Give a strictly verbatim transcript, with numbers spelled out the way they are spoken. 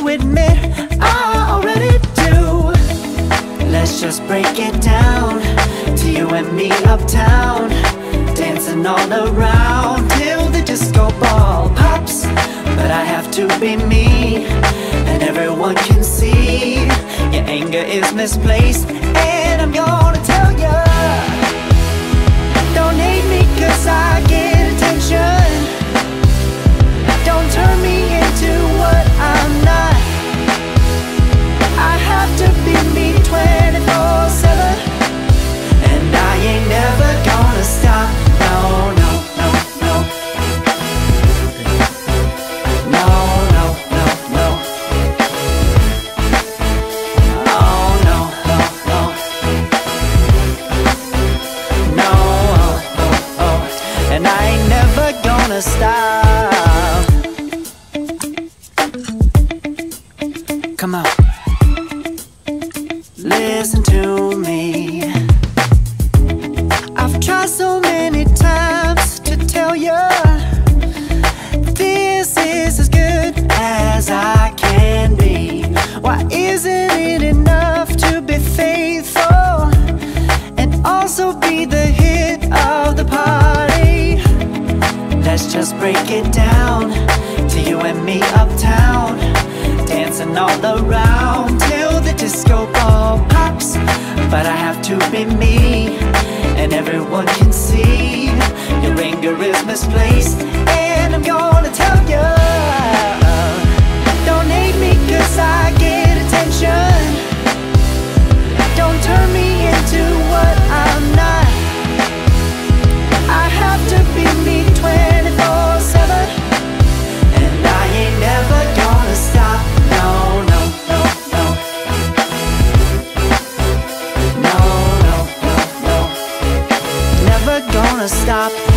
to admit I already do. Let's just break it down to you and me uptown, dancing all around till the disco ball pops. But I have to be me, and everyone can see your anger is misplaced. And I'm gonna tell ya, don't hate me cause I get attention. Don't turn me into what I'm not. I have to be me twenty-four seven, and I ain't never gonna stop. No, no, no, no. No, no, no, no. Oh, no, no, no. No, oh, oh, oh. And I ain't never gonna stop. Come on, listen to me. I've tried so many times to tell you this is as good as I can be. Why isn't it enough to be faithful and also be the hit of the party? Let's just break it down to you and me uptown, dancing all around till the disco ball pops. But I have to be me, and everyone can see your anger is misplaced. And I'm gonna tell ya, don't hate me cause I get attention. Don't turn me into what I'm not. I have to be me twenty-four seven, and I ain't never gonna stop. No, no, no, no. No, no, no, no. Never gonna stop.